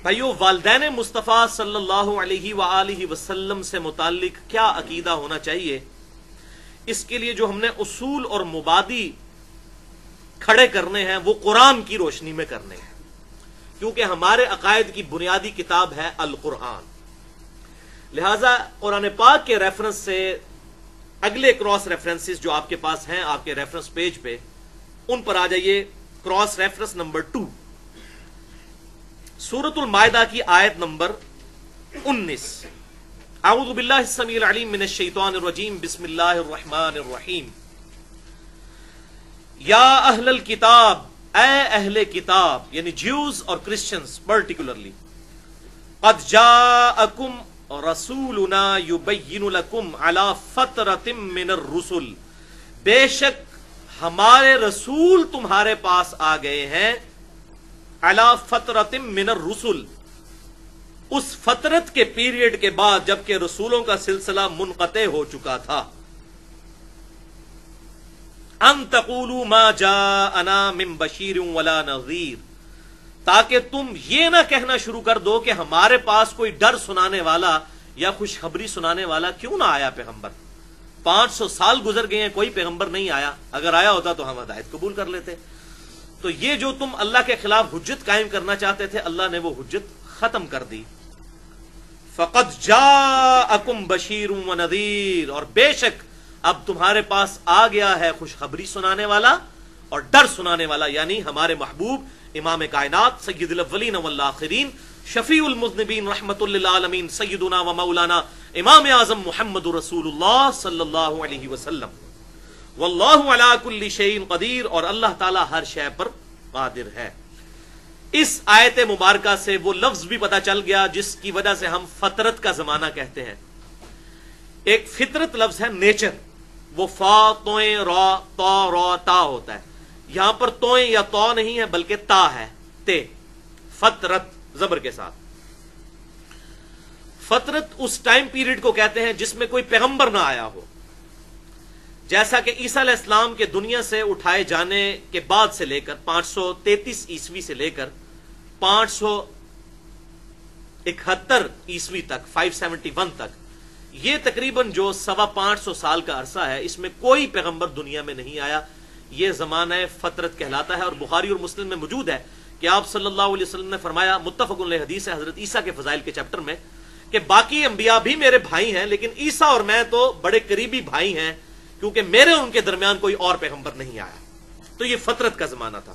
بھائیو، والدین مصطفیٰ صلی اللہ علیہ وآلہ وسلم سے متعلق کیا عقیدہ ہونا چاہیے، اس کے لیے جو ہم نے اصول اور مبادی کھڑے کرنے ہیں وہ قرآن کی روشنی میں کرنے ہیں، کیونکہ ہمارے عقائد کی بنیادی کتاب ہے القرآن۔ لہذا قرآن پاک کے ریفرنس سے اگلے کراس ریفرنسز جو آپ کے پاس ہیں آپ کے ریفرنس پیج پہ، ان پر آ جائیے۔ کراس ریفرنس نمبر 2، سورۃ المائدہ کی آیت نمبر 19۔ اعوذ باللہ السمیع العلیم من الشیطان الرجیم، بسم اللہ الرحمن الرحیم۔ یا اہل الکتاب، اے اہل کتاب، یعنی جیوز اور کرسچنز پرٹیکولرلی، قد جاءکم رسولنا یبین لکم علی فترۃ من الرسل، بے شک ہمارے رسول تمہارے پاس آ گئے ہیں، علی فترۃ من الرسل، اس فترت کے پیریڈ کے بعد جبکہ رسولوں کا سلسلہ منقطع ہو چکا تھا۔ ان تقولوا ما جاءنا من بشیر ولا نذیر، تاکہ تم یہ نہ کہنا شروع کر دو کہ ہمارے پاس کوئی ڈر سنانے والا یا خوشخبری سنانے والا کیوں نہ آیا پیغمبر۔ 500 سال گزر گئے ہیں، کوئی پیغمبر نہیں آیا، اگر آیا ہوتا تو ہم ہدایت قبول کر لیتے۔ تو یہ جو تم اللہ کے خلاف حجت قائم کرنا چاہتے تھے، اللہ نے وہ حجت ختم کر دی۔ فقد جاءکم بشیر ونذیر، اور بے شک اب تمہارے پاس آ گیا ہے خوشخبری سنانے والا اور ڈر سنانے والا، یعنی ہمارے محبوب امام کائنات سید الاولین والآخرین، شفیع المذنبین، رحمت للعالمین، سیدنا و مولانا امام اعظم محمد رسول اللہ صلی اللہ علیہ وسلم۔ واللہ علی کل شیء قدیر، اور اللہ تعالی ہر شے پر قادر ہے۔ اس آیت مبارکہ سے وہ لفظ بھی پتہ چل گیا جس کی وجہ سے ہم فطرت کا زمانہ کہتے ہیں۔ ایک فطرت لفظ ہے نیچر، وہ فا توئیں را تا را تا ہوتا ہے، یہاں پر توئیں یا تو نہیں ہے بلکہ تا ہے، تے، فطرت زبر کے ساتھ۔ فطرت اس ٹائم پیریڈ کو کہتے ہیں جس میں کوئی پیغمبر نہ آیا ہو، جیسا کہ عیسیٰ علیہ السلام کے دنیا سے اٹھائے جانے کے بعد سے لے کر 533 عیسوی سے لے کر 571 عیسوی تک، 571 تک، یہ تقریباً جو 525 سال کا عرصہ ہے، اس میں کوئی پیغمبر دنیا میں نہیں آیا۔ یہ زمانہ فطرت کہلاتا ہے، اور بخاری اور مسلم میں موجود ہے کہ آپ صلی اللہ علیہ وسلم نے فرمایا، متفق علیہ حدیث ہے حضرت عیسیٰ کے فضائل کے چیپٹر میں، کہ باقی انبیاء بھی میرے بھائی ہیں لیکن عیسیٰ اور میں تو بڑے قریبی بھائی ہیں، کیونکہ میرے ان کے درمیان کوئی اور پیغمبر نہیں آیا۔ تو یہ فطرت کا زمانہ تھا،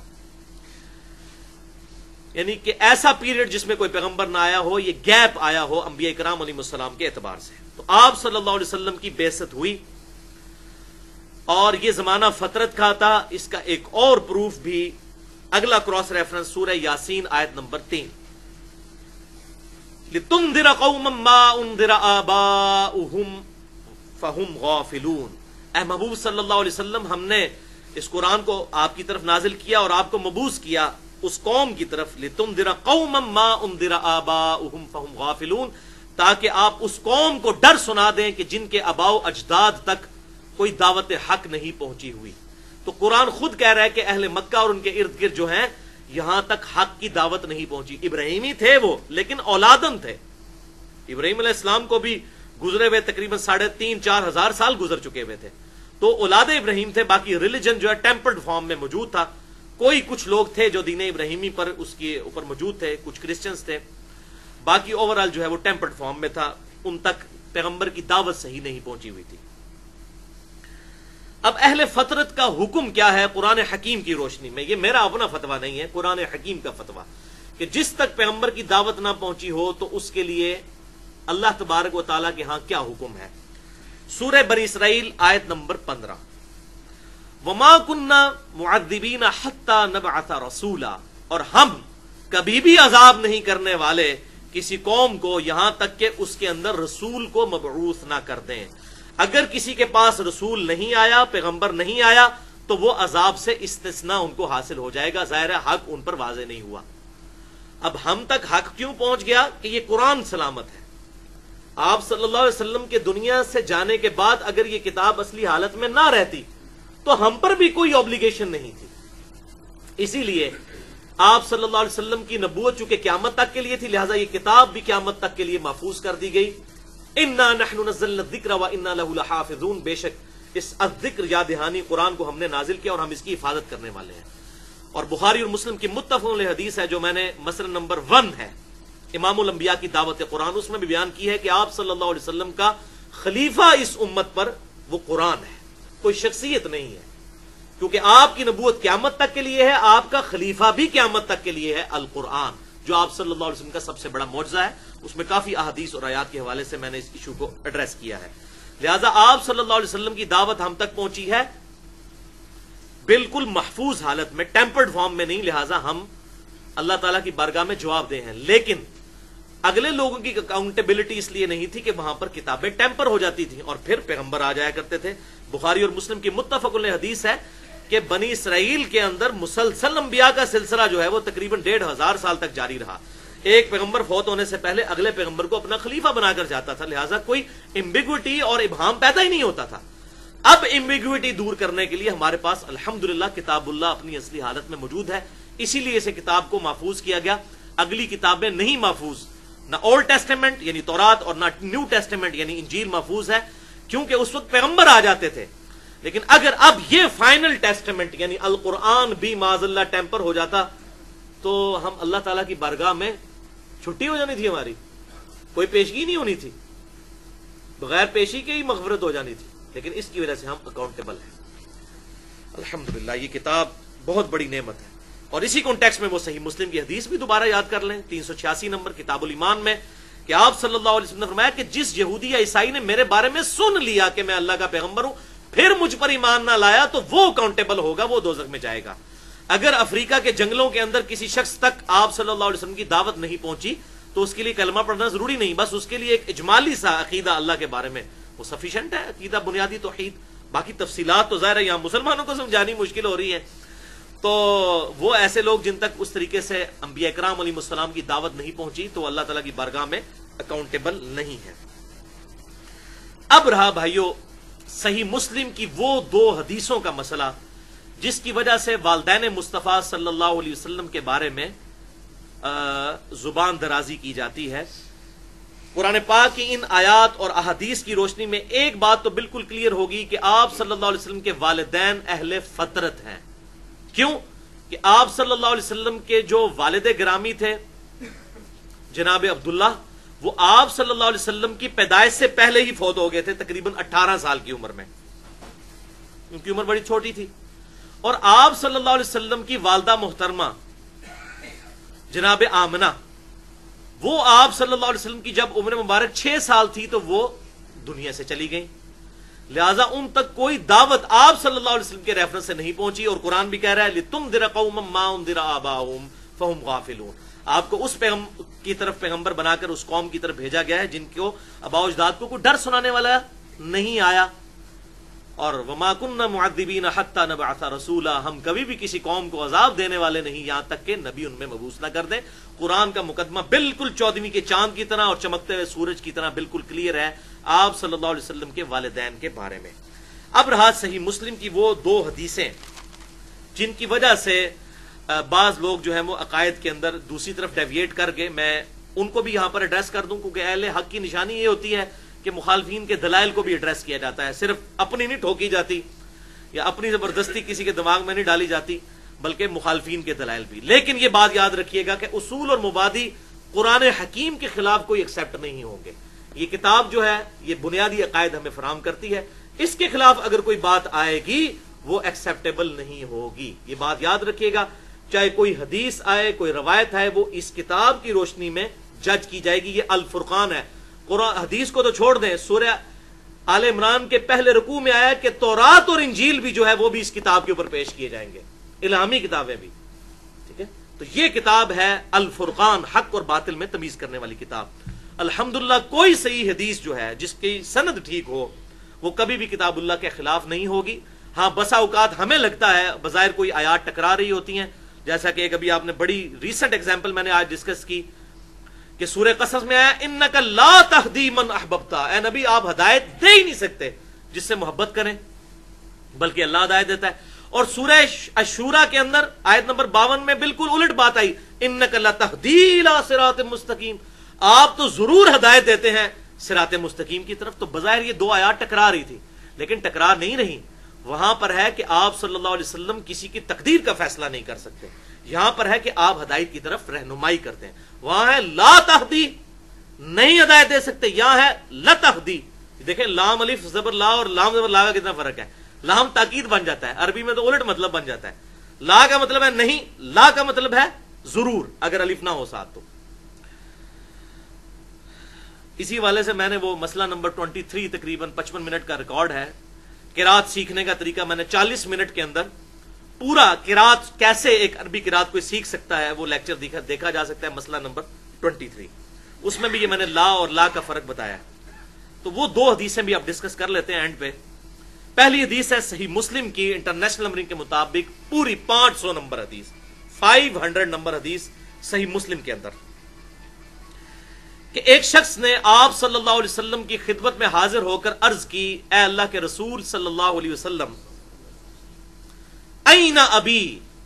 یعنی کہ ایسا پیریڈ جس میں کوئی پیغمبر نہ آیا ہو، یہ گیپ آیا ہو انبیاء کرام علیہ السلام کے اعتبار سے۔ تو آپ صلی اللہ علیہ وسلم کی بعثت ہوئی اور یہ زمانہ فطرت کا تھا۔ اس کا ایک اور پروف بھی اگلا کراس ریفرنس سورہ یاسین آیت نمبر 3، لِتُنذِرَ قَوْمًا مَّا أُنذِرَ آبَاؤُهُمْ فَهُمْ غَافِلُونَ۔ اے محبوب صلی اللہ علیہ وسلم، ہم نے اس قرآن کو آپ کی طرف نازل کیا اور آپ کو مبعوث کیا اس قوم کی طرف، لِتُنذِرَ قَوْمًا مَّا أُنذِرَ آبَاؤُهُمْ فَهُمْ غَافِلُونَ، تاکہ آپ اس قوم کو ڈر سنا دیں کہ جن کے آباء و اجداد تک کوئی دعوت حق نہیں پہنچی ہوئی۔ تو قرآن خود کہہ رہا ہے کہ اہل مکہ اور ان کے ارد گرد جو ہیں، یہاں تک حق کی دعوت نہیں پہنچی۔ ابراہیمی تھے وہ، لیکن اولادن تھے۔ ابراہیم علیہ السلام کو بھی گزرے ہوئے تقریباً 3,500-4 ہزار سال گزر چکے ہوئے تھے، تو اولاد ابراہیم تھے۔ باقی ریلیجن جو ہے ٹیمپرڈ فارم میں موجود تھا۔ کوئی کچھ لوگ تھے جو دین ابراہیمی پر اس کے اوپر موجود تھے، کچھ کرسچنز تھے، باقی اوورال جو ہے وہ ٹیمپرڈ فارم میں تھا، ان تک پیغمبر کی دعوت صحیح نہیں پہنچی ہوئی تھی۔ اب اہل فطرت کا حکم کیا ہے قرآن حکیم کی روشنی میں؟ یہ میرا اپنا فتویٰ نہیں ہے، قرآن حکیم کا فتویٰ، کہ جس تک پیغمبر کی دعوت نہ پہنچی ہو تو اس کے لیے اللہ تبارک و تعالیٰ کے ہاں کیا حکم ہے۔ سورہ بنی اسرائیل آیت نمبر 15، وَمَا كُنَّا مُعَذِّبِينَ حَتَّى نَبْعَثَ رَسُولًا، اور ہم کبھی بھی عذاب نہیں کرنے والے کسی قوم کو یہاں تک کہ اس کے اندر رسول کو مبعوث نہ کر دیں۔ اگر کسی کے پاس رسول نہیں آیا، پیغمبر نہیں آیا، تو وہ عذاب سے استثناء ان کو حاصل ہو جائے گا، ظاہر ہے حق ان پر واضح نہیں ہوا۔ اب ہم تک حق کیوں پہنچ گیا؟ کہ یہ قرآن سلامت ہے۔ آپ صلی اللہ علیہ وسلم کے دنیا سے جانے کے بعد اگر یہ کتاب اصلی حالت میں نہ رہتی تو ہم پر بھی کوئی اوبلیگیشن نہیں تھی۔ اسی لیے آپ صلی اللہ علیہ وسلم کی نبوت چونکہ قیامت تک کے لیے تھی، لہٰذا یہ کتاب بھی قیامت تک کے لیے محفوظ کر دی گئی. انا نحن نزلنا الذکر وانا له لحافظون، بے شک اس الذکر یاد دہانی قرآن کو ہم نے نازل کیا اور ہم اس کی حفاظت کرنے والے ہیں. اور بخاری اور مسلم کی متفق علیہ حدیث ہے جو میں نے مسئلہ نمبر 1 ہے امام الانبیاء کی دعوت قرآن، اس میں بھی بیان کی ہے کہ آپ صلی اللہ علیہ وسلم کا خلیفہ اس امت پر وہ قرآن ہے، کوئی شخصیت نہیں ہے، کیونکہ آپ کی نبوت قیامت تک کے لیے ہے، آپ کا خلیفہ بھی قیامت تک کے لیے ہے القرآن، جو آپ صلی اللہ علیہ وسلم کا سب سے بڑا معجزہ ہے. اس میں کافی احادیث اور آیات کے حوالے سے میں نے اس ایشو کو ایڈریس کیا ہے. لہذا آپ صلی اللہ علیہ وسلم کی دعوت ہم تک پہنچی ہے بالکل محفوظ حالت میں، ٹیمپرڈ فارم میں نہیں، لہذا ہم اللہ تعالیٰ کی بارگاہ میں جواب دہ ہیں. لیکن اگلے لوگوں کی اکاؤنٹیبلٹی اس لیے نہیں تھی کہ وہاں پر کتابیں ٹیمپر ہو جاتی تھیں اور پھر پیغمبر آ جایا کرتے تھے. بخاری اور مسلم کی متفق علیہ حدیث ہے کہ بنی اسرائیل کے اندر مسلسل انبیاء کا سلسلہ جو ہے وہ تقریباً 1500 سال تک جاری رہا. ایک پیغمبر فوت ہونے سے پہلے اگلے پیغمبر کو اپنا خلیفہ بنا کر جاتا تھا، لہٰذا کوئی ایمبیگوٹی اور ابہام پیدا ہی نہیں ہوتا تھا. اب ایمبیگوٹی دور کرنے کے لیے ہمارے پاس الحمدللہ کتاب اللہ اپنی اصلی حالت میں موجود ہے، اسی لیے اسے کتاب کو محفوظ کیا گیا. اگلی کتابیں نہیں محفوظ، نہ اولڈ ٹیسٹیمنٹ یعنی تورات اور نہ نیو ٹیسٹیمنٹ یعنی انجیل محفوظ ہے، کیونکہ اس وقت پیغمبر آ جاتے تھے. لیکن اگر اب یہ فائنل ٹیسٹیمنٹ یعنی القرآن بھی معاذ اللہ ٹیمپر ہو جاتا تو ہم اللہ تعالیٰ کی بارگاہ میں چھٹی ہو جانی تھی، ہماری کوئی پیشگی نہیں ہونی تھی، بغیر پیشی کے ہی مغفرت ہو جانی تھی. لیکن اس کی وجہ سے ہم اکاؤنٹیبل ہیں. الحمدللہ یہ کتاب بہت بڑی نعمت ہے. اور اسی کانٹیکسٹ میں وہ صحیح مسلم کی حدیث بھی دوبارہ یاد کر لیں 386 نمبر کتاب الایمان میں کہ آپ صلی اللہ علیہ وسلم نے فرمایا کہ جس یہودی یا عیسائی نے میرے بارے میں سن لیا کہ میں اللہ کا پیغمبر ہوں پھر مجھ پر ایمان نہ لایا تو وہ اکاؤنٹیبل ہوگا، وہ دوزخ میں جائے گا. اگر افریقہ کے جنگلوں کے اندر کسی شخص تک آپ صلی اللہ علیہ وسلم کی دعوت نہیں پہنچی تو اس کے لیے کلمہ پڑھنا ضروری نہیں، بس اس کے لیے ایک اجمالی سا عقیدہ اللہ کے بارے میں وہ سفیشینٹ ہے، عقیدہ بنیادی توحید. باقی تفصیلات تو ظاہر ہے یہاں مسلمانوں کو سمجھانی مشکل ہو رہی ہے. تو وہ ایسے لوگ جن تک اس طریقے سے انبیاء کرام علیہ السلام کی دعوت نہیں پہنچی تو اللہ تعالیٰ کی بارگاہ میں اکاؤنٹیبل نہیں ہے. اب رہا بھائیو صحیح مسلم کی وہ 2 حدیثوں کا مسئلہ جس کی وجہ سے والدین مصطفیٰ صلی اللہ علیہ وسلم کے بارے میں زبان درازی کی جاتی ہے. قرآن پاک کی ان آیات اور احادیث کی روشنی میں ایک بات تو بالکل کلیئر ہوگی کہ آپ صلی اللہ علیہ وسلم کے والدین اہل فطرت ہیں. کیوں کہ آپ صلی اللہ علیہ وسلم کے جو والد گرامی تھے جناب عبداللہ، وہ آپ صلی اللہ علیہ وسلم کی پیدائش سے پہلے ہی فوت ہو گئے تھے تقریباً 18 سال کی عمر میں، ان کی عمر بڑی چھوٹی تھی. اور آپ صلی اللہ علیہ وسلم کی والدہ محترمہ جناب آمنہ، وہ آپ صلی اللہ علیہ وسلم کی جب عمر مبارک 6 سال تھی تو وہ دنیا سے چلی گئیں. لہذا ان تک کوئی دعوت آپ صلی اللہ علیہ وسلم کے ریفرنس سے نہیں پہنچی. اور قرآن بھی کہہ رہا ہے لِتُنذِرَ قَوْمًا مَّا أُنذِرَ آبَاؤُهُمْ فَهُمْ غَافِلُونَ. آپ کو اس کی طرف پیغمبر بنا کر اس قوم کی طرف بھیجا گیا ہے جن کو آباء و اجداد کو کوئی ڈر سنانے والا نہیں آیا. اور وَمَا كُنَّا مُعَذِّبِينَ حَتَّى نَبْعَثَ رَسُولًا، ہم کبھی بھی کسی قوم کو عذاب دینے والے نہیں یہاں تک کہ نبی ان میں مبعوث نہ کر دیں. قرآن کا مقدمہ بالکل 14ویں کے چاند کی طرح اور چمکتے ہوئے سورج کی طرح بالکل کلیئر ہے آپ صلی اللہ علیہ وسلم کے والدین کے بارے میں. اب رہا صحیح مسلم کی وہ 2 حدیثیں جن کی وجہ سے بعض لوگ جو ہیں وہ عقائد کے اندر دوسری طرف ڈیویٹ کر کے، میں ان کو بھی یہاں پر ایڈریس کر دوں کیونکہ اہل حق کی نشانی یہ ہوتی ہے کہ مخالفین کے دلائل کو بھی ایڈریس کیا جاتا ہے، صرف اپنی نہیں ٹھوکی جاتی یا اپنی زبردستی کسی کے دماغ میں نہیں ڈالی جاتی بلکہ مخالفین کے دلائل بھی. لیکن یہ بات یاد رکھیے گا کہ اصول اور مبادی قرآن حکیم کے خلاف کوئی ایکسیپٹ نہیں ہوں گے. یہ کتاب جو ہے یہ بنیادی عقائد ہمیں فراہم کرتی ہے، اس کے خلاف اگر کوئی بات آئے گی وہ ایکسیپٹیبل نہیں ہوگی. یہ بات یاد رکھیے گا، چاہے کوئی حدیث آئے کوئی روایت آئے وہ اس کتاب کی روشنی میں جج کی جائے گی. یہ الفرقان ہے. قرآن حدیث کو تو چھوڑ دیں، سورہ آل عمران کے پہلے رکوع میں آیا کہ تورات اور انجیل بھی جو ہے وہ بھی اس کتاب کے اوپر پیش کیے جائیں گے، الہامی کتابیں بھی. ٹھیک ہے، تو یہ کتاب ہے الفرقان، حق اور باطل میں تمیز کرنے والی کتاب. الحمدللہ کوئی صحیح حدیث جو ہے جس کی سند ٹھیک ہو وہ کبھی بھی کتاب اللہ کے خلاف نہیں ہوگی. ہاں بسا اوقات ہمیں لگتا ہے بظاہر کوئی آیات ٹکرا رہی ہوتی ہیں، جیسا کہ ایک ابھی آپ نے بڑی ریسنٹ ایگزامپل میں نے آج ڈسکس کی کہ سورہ قصص میں آیا انک لا تہدی من احببت، اے نبی آپ ہدایت دے ہی نہیں سکتے جس سے محبت کریں، بلکہ اللہ ہدایت دیتا ہے. اور سورہ الشورى کے اندر آیت نمبر 52 میں بالکل الٹ بات آئی، انک لتہدی الی صراط مستقیم، آپ تو ضرور ہدایت دیتے ہیں صراط مستقیم کی طرف۔ تو بظاہر یہ دو آیات ٹکرا رہی تھی، لیکن ٹکرا نہیں رہی۔ وہاں پر ہے کہ آپ صلی اللہ علیہ وسلم کسی کی تقدیر کا فیصلہ نہیں کر سکتے، یہاں پر ہے کہ آپ ہدایت کی طرف رہنمائی کرتے ہیں۔ وہاں ہے لا تہدی، نہیں ہدایت دے سکتے، یہاں ہے لتہدی۔ دیکھیں لام الف زبر لا اور لام زبر لا کا کتنا فرق ہے۔ لام تاکید بن جاتا ہے، عربی میں تو الٹ مطلب بن جاتا ہے۔ لا کا مطلب ہے نہیں، لا کا مطلب ہے ضرور، اگر الف نہ ہو ساتھ تو۔ اسی والے سے میں نے وہ مسئلہ نمبر 23 تقریباً 55 منٹ کا ریکارڈ ہے، قرات سیکھنے کا طریقہ، میں نے 40 منٹ کے اندر پورا قرات کیسے ایک عربی قرات کوئی سیکھ سکتا ہے وہ لیکچر دیکھا جا سکتا ہے، مسئلہ نمبر 23۔ اس میں بھی یہ میں نے لا اور لا کا فرق بتایا۔ تو وہ دو حدیثیں بھی آپ ڈسکس کر لیتے ہیں اینڈ پہ۔ پہلی حدیث ہے صحیح مسلم کی انٹرنیشنل نمبرنگ کے مطابق پوری 500 نمبر حدیث، 500 نمبر حدیث صحیح مسلم کے اندر، کہ ایک شخص نے آپ صلی اللہ علیہ وسلم کی خدمت میں حاضر ہو کر عرض کی، اے اللہ کے رسول صلی اللہ علیہ وسلم، این ابی،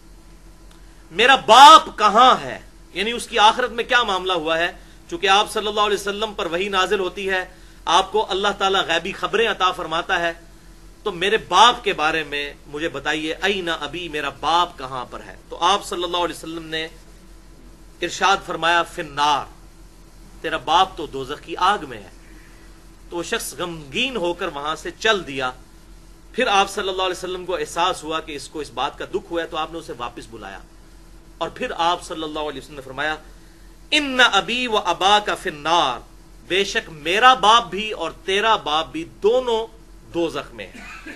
میرا باپ کہاں ہے؟ یعنی اس کی آخرت میں کیا معاملہ ہوا ہے؟ چونکہ آپ صلی اللہ علیہ وسلم پر وحی نازل ہوتی ہے، آپ کو اللہ تعالیٰ غیبی خبریں عطا فرماتا ہے، تو میرے باپ کے بارے میں مجھے بتائیے، این ابی، میرا باپ کہاں پر ہے؟ تو آپ صلی اللہ علیہ وسلم نے ارشاد فرمایا، فی النار، تیرا باپ تو دوزخ کی آگ میں ہے۔ تو وہ شخص غمگین ہو کر وہاں سے چل دیا۔ پھر آپ صلی اللہ علیہ وسلم کو احساس ہوا کہ اس کو اس بات کا دکھ ہوا ہے، تو آپ نے اسے واپس بلایا، اور پھر آپ صلی اللہ علیہ وسلم نے فرمایا، ان ابی و اباک فی النار، بے شک میرا باپ بھی اور تیرا باپ بھی دونوں دوزخ میں ہیں،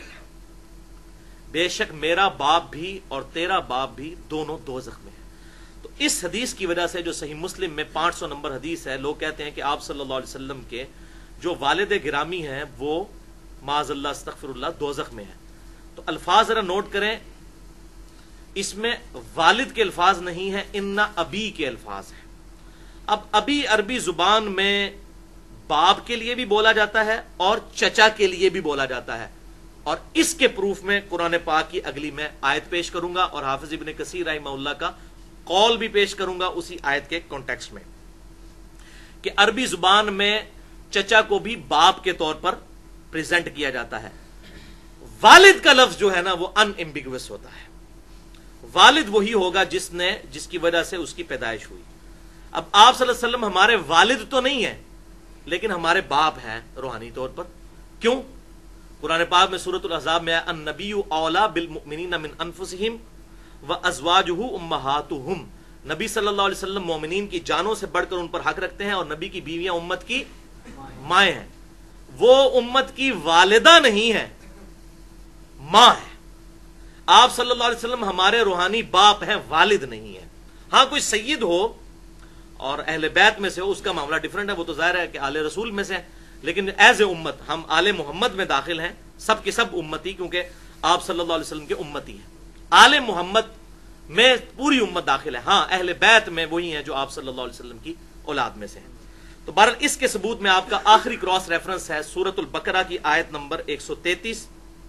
بے شک میرا باپ بھی اور تیرا باپ بھی دونوں دوزخ میں ہیں۔ تو اس حدیث کی وجہ سے جو صحیح مسلم میں 500 نمبر حدیث ہے، لوگ کہتے ہیں کہ آپ صلی اللہ علیہ وسلم کے جو والد گرامی ہیں وہ معاذ اللہ استغفر اللہ دوزخ میں ہیں۔ تو الفاظ ذرا نوٹ کریں، اس میں والد کے الفاظ نہیں ہیں، ان ابی کے الفاظ ہیں۔ اب ابی عربی زبان میں باپ کے لیے بھی بولا جاتا ہے اور چچا کے لیے بھی بولا جاتا ہے، اور اس کے پروف میں قرآن پاک کی اگلی میں آیت پیش کروں گا، اور حافظ ابن کثیر رحمہ اللہ کا قول بھی پیش کروں گا اسی آیت کے کانٹیکسٹ میں، کہ عربی زبان میں چچا کو بھی باپ کے طور پر پریزنٹ کیا جاتا ہے۔ والد کا لفظ جو ہے نا وہ ان ایمبیگوس ہوتا ہے، والد وہی ہوگا جس کی وجہ سے اس کی پیدائش ہوئی۔ اب آپ صلی اللہ علیہ وسلم ہمارے والد تو نہیں ہیں، لیکن ہمارے باپ ہیں روحانی طور پر۔ کیوں؟ قرآن پاک میں سورۃ الاحزاب میں النبی اولی بالمؤمنین من انفسہم وازواجہ امہاتہم، نبی صلی اللہ علیہ وسلم مومنین کی جانوں سے بڑھ کر ان پر حق رکھتے ہیں، اور نبی کی بیویاں امت کی مائیں ہیں۔ وہ امت کی والدہ نہیں ہے، ماں ہے۔ آپ صلی اللہ علیہ وسلم ہمارے روحانی باپ ہیں، والد نہیں ہے۔ ہاں کوئی سید ہو اور اہل بیت میں سے ہو، اس کا معاملہ ڈیفرنٹ ہے، وہ تو ظاہر ہے کہ آل رسول میں سے ہے، لیکن ایز اے امت ہم آل محمد میں داخل ہیں، سب کے سب امتی، کیونکہ آپ صلی اللہ علیہ وسلم کے امتی ہیں۔ آل محمد میں پوری امت داخل ہے، ہاں اہل بیت میں وہی ہیں جو آپ صلی اللہ علیہ وسلم کی اولاد میں سے ہیں۔ تو بہرحال اس کے ثبوت میں آپ کا آخری کراس ریفرنس ہے سورۃ البقرہ کی آیت نمبر 133،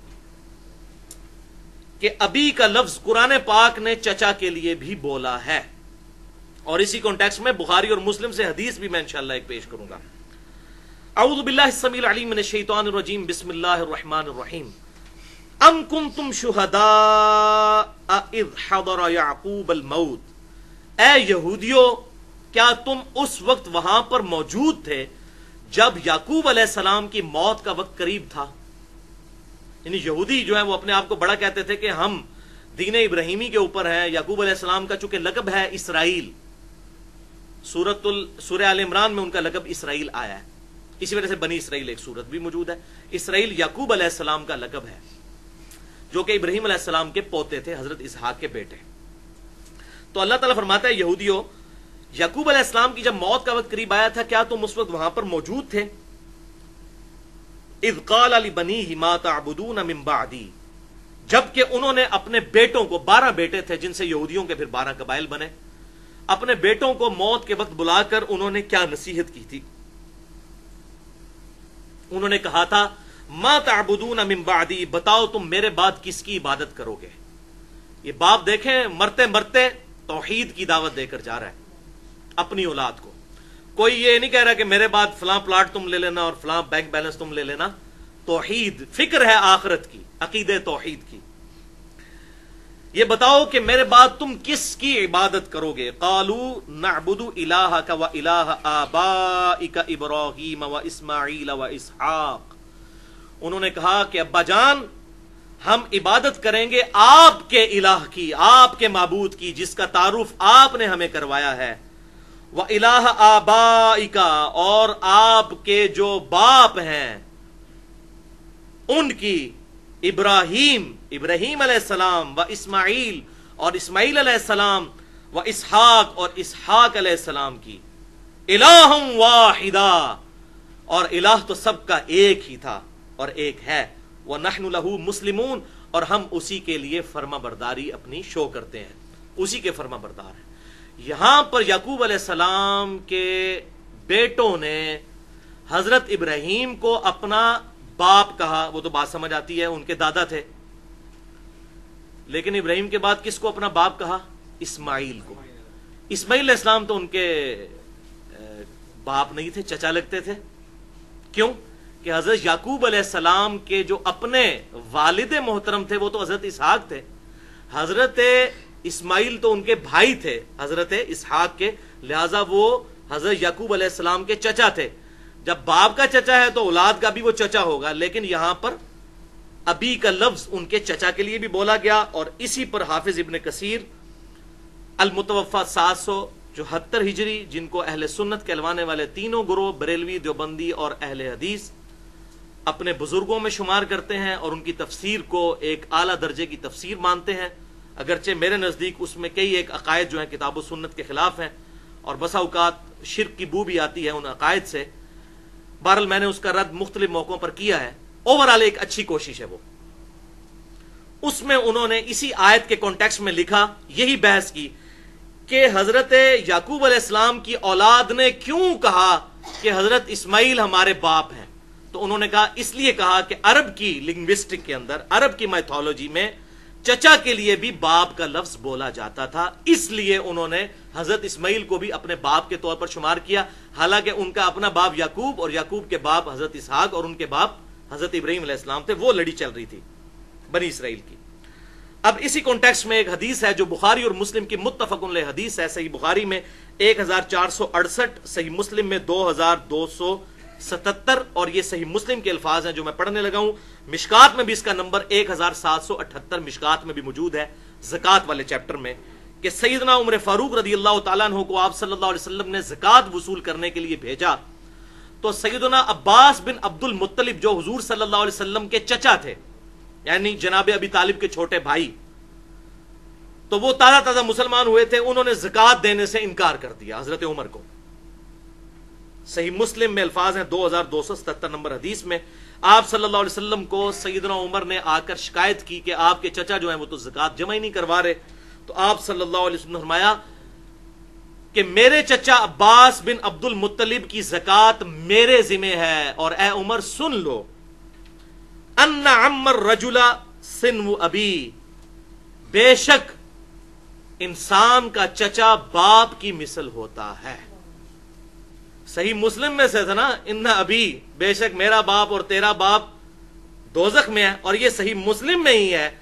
کہ ابی کا لفظ قرآن پاک نے چچا کے لیے بھی بولا ہے، اور اسی کانٹیکسٹ میں بخاری اور مسلم سے حدیث بھی میں انشاءاللہ ایک پیش کروں گا۔ اعوذ باللہ السمیع العلیم من الشیطان الرجیم، بسم اللہ الرحمن الرحیم۔ ام کنتم شہداء اذ حضر یعقوب الموت، اے یہودیو کیا تم اس وقت وہاں پر موجود تھے جب یعقوب علیہ السلام کی موت کا وقت قریب تھا؟ یعنی یہودی جو ہے وہ اپنے آپ کو بڑا کہتے تھے کہ ہم دین ابراہیمی کے اوپر ہیں، یعقوب علیہ السلام کا چونکہ لقب ہے اسرائیل، سورہ آل عمران میں ان کا لقب اسرائیل آیا ہے، اسی وجہ سے بنی اسرائیل ایک سورت بھی موجود ہے۔ اسرائیل یعقوب علیہ السلام کا لقب ہے، جو کہ ابراہیم علیہ السلام کے پوتے تھے، حضرت اسحاق کے بیٹے۔ تو اللہ تعالیٰ فرماتا ہے یہودیو، یعقوب علیہ السلام کی جب موت کا وقت قریب آیا تھا، کیا تم اس وقت وہاں پر موجود تھے؟ اذ قال لبنیہ ما تعبدون من بعدی، جبکہ انہوں نے اپنے بیٹوں کو، 12 بیٹے تھے جن سے یہودیوں کے پھر 12 قبائل بنے، اپنے بیٹوں کو موت کے وقت بلا کر انہوں نے کیا نصیحت کی تھی؟ انہوں نے کہا تھا ما تعبدون من بعدی، بتاؤ تم میرے بعد کس کی عبادت کرو گے؟ یہ باپ دیکھیں مرتے مرتے توحید کی دعوت دے کر جا رہا ہے اپنی اولاد کو. کوئی یہ نہیں کہہ رہا کہ میرے بعد فلاں پلاٹ تم لے لینا اور فلاں بینک بیلنس تم لے لینا. توحید، فکر ہے آخرت کی، عقیدہ توحید کی. یہ بتاؤ کہ میرے بعد تم کس کی عبادت کرو گے؟ قالوا نعبد الہک و الہ آبائک ابراہیم و اسماعیل و اسحاق. انہوں نے کہا کہ ابا جان ہم عبادت کریں گے آپ کے الہ کی، آپ کے معبود کی، جس کا تعارف آپ نے ہمیں کروایا ہے. و الہ آبائک، اور آپ کے جو باپ ہیں ان کی، ابراہیم علیہ السلام، و اسماعیل اور اسماعیل علیہ السلام، و اسحاق اور اسحاق علیہ السلام کی. الہ واحدہ، اور الہ تو سب کا ایک ہی تھا اور ایک ہے. وَنَحْنُ لَهُ مُسْلِمُونَ، اور ہم اسی کے لیے فرما برداری اپنی شو کرتے ہیں، اسی کے فرما بردار ہیں. یہاں پر یعقوب علیہ السلام کے بیٹوں نے حضرت ابراہیم کو اپنا باپ کہا. وہ تو بات سمجھ آتی ہے، ان کے دادا تھے. لیکن ابراہیم کے بعد کس کو اپنا باپ کہا؟ اسماعیل کو. اسماعیل علیہ السلام تو ان کے باپ نہیں تھے، چچا لگتے تھے. کیوں؟ کہ حضرت یعقوب علیہ السلام کے جو اپنے والد محترم تھے وہ تو حضرت اسحاق تھے. حضرت اسماعیل تو ان کے بھائی تھے حضرت اسحاق کے، لہذا وہ حضرت یعقوب علیہ السلام کے چچا تھے. جب باپ کا چچا ہے تو اولاد کا بھی وہ چچا ہوگا. لیکن یہاں پر ابی کا لفظ ان کے چچا کے لیے بھی بولا گیا، اور اسی پر حافظ ابن کثیر المتوفا 774 ہجری، جن کو اہل سنت کہلوانے والے تینوں گروہ بریلوی، دیوبندی اور اہل حدیث اپنے بزرگوں میں شمار کرتے ہیں، اور ان کی تفسیر کو ایک اعلیٰ درجے کی تفسیر مانتے ہیں. اگرچہ میرے نزدیک اس میں کئی ایک عقائد جو ہیں کتاب و سنت کے خلاف ہیں، اور بسا اوقات شرک کی بو بھی آتی ہے ان عقائد سے. بہرحال میں نے اس کا رد مختلف موقعوں پر کیا ہے. اوورال ایک اچھی کوشش ہے وہ. اس میں انہوں نے اسی آیت کے کانٹیکسٹ میں لکھا، یہی بحث کی کہ حضرت یعقوب علیہ السلام کی اولاد نے کیوں کہا کہ حضرت اسماعیل ہمارے باپ ہیں. تو انہوں نے کہا اس لیے کہا کہ عرب کی لنگوسٹک کے اندر، عرب کی میتھولوجی میں چچا کے لیے بھی باپ کا لفظ بولا جاتا تھا. اس لیے انہوں نے حضرت اسماعیل کو بھی اپنے باپ کے طور پر شمار کیا، حالانکہ ان کا اپنا باپ یعقوب، اور یعقوب کے باپ حضرت اسحاق، اور ان کے باپ حضرت ابراہیم علیہ السلام تھے. وہ لڑی چل رہی تھی بنی اسرائیل کی. اب اسی کانٹیکسٹ میں ایک حدیث ہے جو بخاری اور مسلم کی متفق علیہ حدیث ہے. صحیح بخاری میں 1468، صحیح مسلم میں 2277، اور یہ صحیح مسلم کے الفاظ ہیں جو میں پڑھنے لگا ہوں. مشکات میں بھی اس کا نمبر 1778 مشکات میں بھی موجود ہے، زکوٰۃ والے چیپٹر میں، کہ سیدنا عمر فاروق رضی اللہ تعالیٰ عنہ کو آپ صلی اللہ علیہ وسلم نے زکوٰۃ وصول کرنے کے لیے بھیجا. تو سیدنا عباس بن عبد المطلب جو حضور صلی اللہ علیہ وسلم کے چچا تھے، یعنی جناب ابی طالب کے چھوٹے بھائی، تو وہ تازہ تازہ مسلمان ہوئے تھے. انہوں نے زکوٰۃ دینے سے انکار کر دیا حضرت عمر کو. صحیح مسلم میں الفاظ ہیں 2277 نمبر حدیث میں، آپ صلی اللہ علیہ وسلم کو سیدنا عمر نے آ کر شکایت کی کہ آپ کے چچا جو ہیں وہ تو زکوٰۃ جمع ہی نہیں کروا رہے. تو آپ صلی اللہ علیہ وسلم نے فرمایا کہ میرے چچا عباس بن عبد المطلب کی زکوٰۃ میرے ذمہ ہے، اور اے عمر سن لو، ان عم الرجل سنو ابی، بے شک انسان کا چچا باپ کی مثل ہوتا ہے. صحیح مسلم میں سے تھا نا، ان ابی، بے شک میرا باپ اور تیرا باپ دوزخ میں ہے، اور یہ صحیح مسلم میں ہی ہے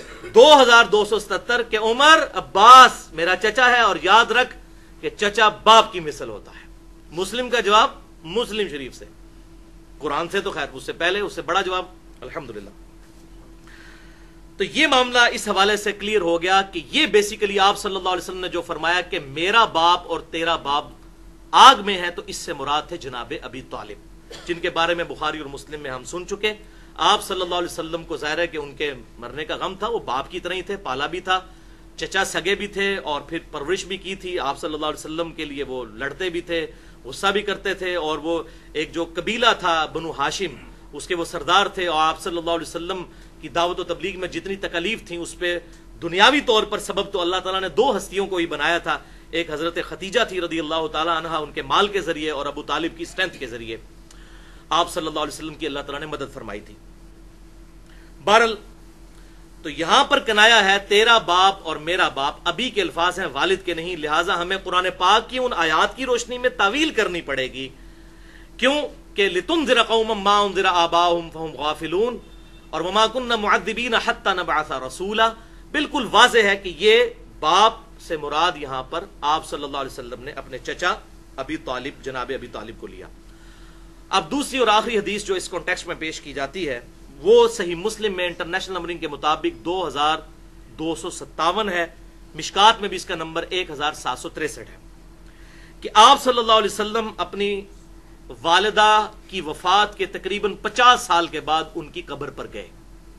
2277 کہ عمر عباس میرا چچا ہے، اور یاد رکھ کہ چچا باپ کی مثل ہوتا ہے. مسلم کا جواب مسلم شریف سے، قرآن سے تو خیر اس سے پہلے، اس سے بڑا جواب الحمدللہ. تو یہ معاملہ اس حوالے سے کلیئر ہو گیا کہ یہ بیسیکلی آپ صلی اللہ علیہ وسلم نے جو فرمایا کہ میرا باپ اور تیرا باپ آگ میں ہے، تو اس سے مراد تھے جناب ابی طالب، جن کے بارے میں بخاری اور مسلم میں ہم سن چکے. آپ صلی اللہ علیہ وسلم کو ظاہر ہے کہ ان کے مرنے کا غم تھا، وہ باپ کی طرح ہی تھے، پالا بھی تھا، چچا سگے بھی تھے، اور پھر پرورش بھی کی تھی. آپ صلی اللہ علیہ وسلم کے لیے وہ لڑتے بھی تھے، غصہ بھی کرتے تھے، اور وہ ایک جو قبیلہ تھا بنو ہاشم، اس کے وہ سردار تھے. اور آپ صلی اللہ علیہ وسلم کی دعوت و تبلیغ میں جتنی تکالیف تھیں، اس پہ دنیاوی طور پر سبب تو اللہ تعالیٰ نے دو ہستیوں کو ہی بنایا تھا. ایک حضرت ختیجہ تھی رضی اللہ تعالیٰ عنہ، ان کے مال کے ذریعے، اور ابو طالب کی اسٹرینتھ کے ذریعے آپ صلی اللہ علیہ وسلم کی اللہ تعالیٰ نے مدد فرمائی تھی. بہرحال تو یہاں پر کنایا ہے تیرا باپ اور میرا باپ، ابھی کے الفاظ ہیں، والد کے نہیں، لہٰذا ہمیں قرآن پاک کی ان آیات کی روشنی میں تعویل کرنی پڑے گی. کیوں کہ لِتُنذِرَ قَوْمًا مَّا أُنذِرَ آبَاؤُهُمْ فَهُمْ غَافِلُونَ اور وَمَا كُنَّا مُعَذِّبِينَ حَتَّى نَبْعَثَ رَسُولًا. بالکل واضح ہے کہ یہ باپ سے مراد یہاں پر آپ صلی اللہ علیہ وسلم نے اپنے چچا ابی طالب، جناب ابی طالب کو لیا. اب دوسری اور آخری حدیث جو اس کانٹیکسٹ میں پیش کی جاتی ہے وہ صحیح مسلم میں انٹرنیشنل نمبرنگ کے مطابق 2257 ہے، مشکات میں بھی اس کا نمبر 1763 ہے، کہ آپ صلی اللہ علیہ وسلم اپنی والدہ کی وفات کے تقریباً 50 سال کے بعد ان کی قبر پر گئے،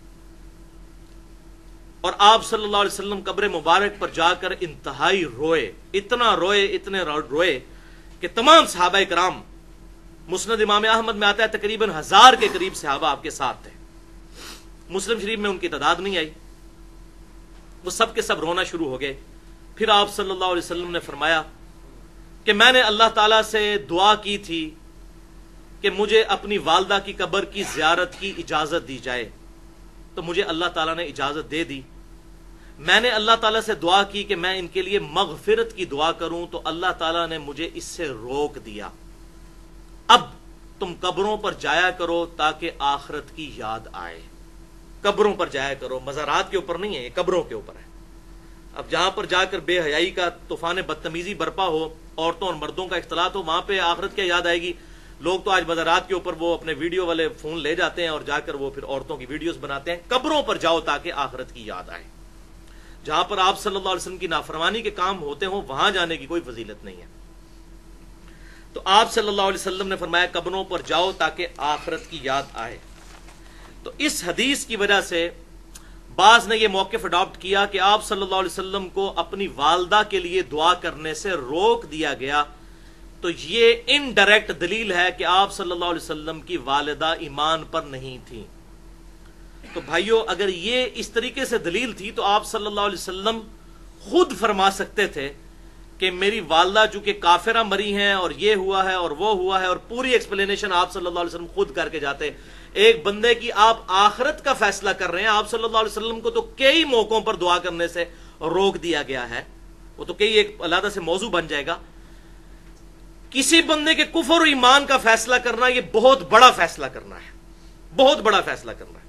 اور آپ صلی اللہ علیہ وسلم قبر مبارک پر جا کر انتہائی روئے، اتنے روئے کہ تمام صحابہ کرام، مسند امام احمد میں آتا ہے تقریباً 1000 کے قریب صحابہ آپ کے ساتھ تھے. مسلم شریف میں ان کی تعداد نہیں آئی، وہ سب کے سب رونا شروع ہو گئے. پھر آپ صلی اللہ علیہ وسلم نے فرمایا کہ میں نے اللہ تعالیٰ سے دعا کی تھی کہ مجھے اپنی والدہ کی قبر کی زیارت کی اجازت دی جائے، تو مجھے اللہ تعالیٰ نے اجازت دے دی. میں نے اللہ تعالیٰ سے دعا کی کہ میں ان کے لیے مغفرت کی دعا کروں، تو اللہ تعالیٰ نے مجھے اس سے روک دیا. اب تم قبروں پر جایا کرو تاکہ آخرت کی یاد آئے. قبروں پر جایا کرو، مزارات کے اوپر نہیں ہے، یہ قبروں کے اوپر ہے. اب جہاں پر جا کر بے حیائی کا طوفان بدتمیزی برپا ہو، عورتوں اور مردوں کا اختلاط ہو، وہاں پہ آخرت کیا یاد آئے گی؟ لوگ تو آج مزارات کے اوپر وہ اپنے ویڈیو والے فون لے جاتے ہیں اور جا کر وہ پھر عورتوں کی ویڈیوز بناتے ہیں. قبروں پر جاؤ تاکہ آخرت کی یاد آئے. جہاں پر آپ صلی اللہ علیہ وسلم کی نافرمانی کے کام ہوتے ہوں وہاں جانے کی کوئی فضیلت نہیں ہے. تو آپ صلی اللہ علیہ وسلم نے فرمایا قبروں پر جاؤ تاکہ آخرت کی یاد آئے. تو اس حدیث کی وجہ سے بعض نے یہ موقف اڈاپٹ کیا کہ آپ صلی اللہ علیہ وسلم کو اپنی والدہ کے لیے دعا کرنے سے روک دیا گیا، تو یہ انڈائریکٹ دلیل ہے کہ آپ صلی اللہ علیہ وسلم کی والدہ ایمان پر نہیں تھیں. تو بھائیو، اگر یہ اس طریقے سے دلیل تھی تو آپ صلی اللہ علیہ وسلم خود فرما سکتے تھے کہ میری والدہ چونکہ کافرہ مری ہیں اور یہ ہوا ہے اور وہ ہوا ہے، اور پوری ایکسپلینیشن آپ صلی اللہ علیہ وسلم خود کر کے جاتے. ایک بندے کی آپ آخرت کا فیصلہ کر رہے ہیں، آپ صلی اللہ علیہ وسلم کو تو کئی موقعوں پر دعا کرنے سے روک دیا گیا ہے، وہ تو کئی ایک علیحدہ سے موضوع بن جائے گا. کسی بندے کے کفر و ایمان کا فیصلہ کرنا یہ بہت بڑا فیصلہ کرنا ہے، بہت بڑا فیصلہ کرنا ہے.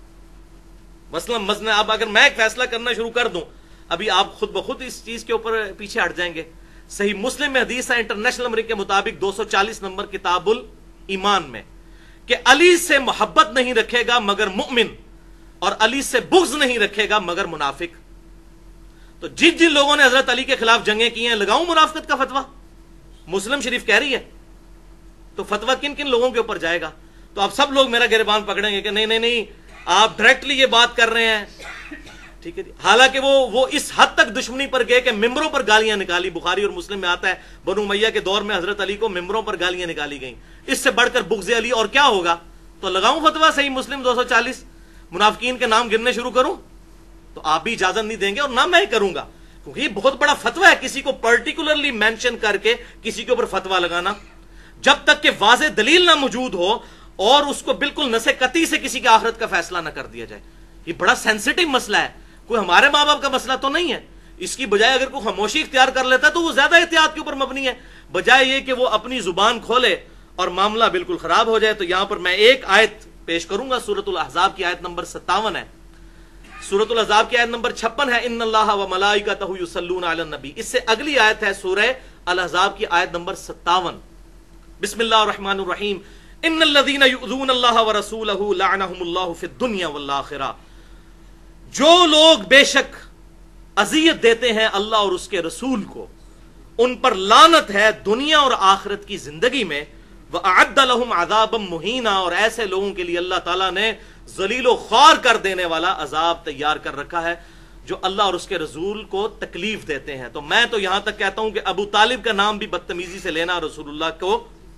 مثلا اب اگر میں ایک فیصلہ کرنا شروع کر دوں، ابھی آپ خود بخود اس چیز کے اوپر پیچھے ہٹ جائیں گے. صحیح مسلم میں حدیث ہے انٹرنیشنل نمبر کے مطابق 240 نمبر کتاب الایمان میں کہ علی سے محبت نہیں رکھے گا مگر مؤمن، اور علی سے بغض نہیں رکھے گا مگر منافق. تو جن لوگوں نے حضرت علی کے خلاف جنگیں کی ہیں، لگاؤں منافقت کا فتویٰ؟ مسلم شریف کہہ رہی ہے. تو فتویٰ کن کن لوگوں کے اوپر جائے گا؟ تو آپ سب لوگ میرا گریبان پکڑیں گے کہ نہیں آپ ڈائریکٹلی یہ بات کر رہے ہیں. ٹھیک ہے جی. حالانکہ وہ اس حد تک دشمنی پر گئے کہ ممبروں پر گالیاں نکالی. بخاری اور مسلم میں آتا ہے بنو امیہ کے دور میں حضرت علی کو ممبروں پر گالیاں نکالی گئیں. اس سے بڑھ کر بغض علی اور کیا ہوگا؟ تو لگاؤں فتویٰ صحیح مسلم 240 منافقین کے نام گننے شروع کروں؟ تو آپ بھی اجازت نہیں دیں گے اور نہ میں کروں گا، کیونکہ یہ بہت بڑا فتویٰ ہے کسی کو پرٹیکولرلی مینشن کر کے کسی کے اوپر فتویٰ لگانا. جب تک کہ واضح دلیل نہ موجود ہو اور اس کو بالکل نص قطعی سے کسی کی آخرت کا فیصلہ نہ کر دیا جائے. یہ بڑا سینسٹیو مسئلہ ہے، کوئی ہمارے ماں باپ کا مسئلہ تو نہیں ہے. اس کی بجائے اگر کوئی خاموشی اختیار کر لیتا ہے تو وہ زیادہ احتیاط کے اوپر مبنی ہے، بجائے یہ کہ وہ اپنی زبان کھولے اور معاملہ بالکل خراب ہو جائے. تو یہاں پر میں ایک آیت پیش کروں گا، سورۃ الاحزاب کی آیت نمبر 57 ہے. سورۃ الاحزاب کی آیت نمبر 56 ہے، ان اللہ و ملائکتہ یصلون علی النبی. اس سے اگلی آیت ہے سورہ الاحزاب کی آیت نمبر 57. بسم اللہ الرحمن الرحیم. ان الذین یؤذون اللہ ورسولہ لعنہم اللہ فی الدنیا والآخرہ. جو لوگ بے شک اذیت دیتے ہیں اللہ اور اس کے رسول کو، ان پر لعنت ہے دنیا اور آخرت کی زندگی میں. وَأَعَدَّ لَهُمْ عَذَابًا مُهِينًا. اور ایسے لوگوں کے لیے اللہ تعالیٰ نے ذلیل و خوار کر دینے والا عذاب تیار کر رکھا ہے، جو اللہ اور اس کے رسول کو تکلیف دیتے ہیں. تو میں تو یہاں تک کہتا ہوں کہ ابو طالب کا نام بھی بدتمیزی سے لینا رسول اللہ کو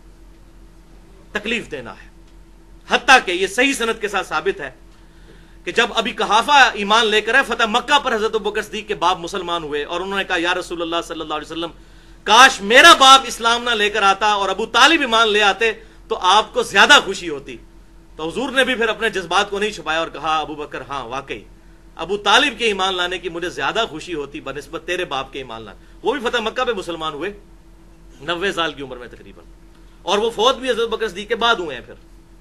تکلیف دینا ہے. حتیٰ کہ یہ صحیح سند کے ساتھ ثابت ہے کہ جب ابھی قحافہ ایمان لے کر فتح مکہ پر حضرت ابوبکر صدیق کے باپ مسلمان ہوئے اور انہوں نے کہا یا رسول اللہ صلی اللہ علیہ وسلم، کاش میرا باپ اسلام نہ لے کر آتا اور ابو طالب ایمان لے آتے تو آپ کو زیادہ خوشی ہوتی. تو حضور نے بھی پھر اپنے جذبات کو نہیں چھپایا اور کہا ابو بکر ہاں واقعی ابو طالب کے ایمان لانے کی مجھے زیادہ خوشی ہوتی بنسبت تیرے باپ کے ایمان لانے. وہ بھی فتح مکہ پہ مسلمان ہوئے 90 سال کی عمر میں تقریباً, اور وہ فوت بھی حضرت بکر صدیق کے بعد ہوئے ہیں پھر.